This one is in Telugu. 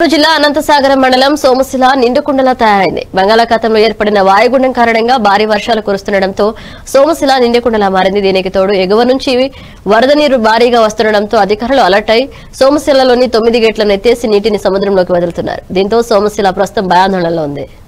జిల్లా అనంతసాగరం మండలం సోమశిల నిండుకుండలా తయారైంది. బంగాళాఖాతంలో ఏర్పడిన వాయుగుండం కారణంగా భారీ వర్షాలు కురుస్తుండటంతో సోమశిల నిండుకుండలా మారింది. దీనికి తోడు ఎగువ నుంచి వరద నీరు భారీగా వస్తుండటంతో అధికారులు అలర్ట్ అయి సోమశిలలోని 9 గేట్లను ఎత్తేసి నీటిని సముద్రంలోకి వదులుతున్నారు. దీంతో సోమశిల ప్రస్తుతం భయాందోళనలో ఉంది.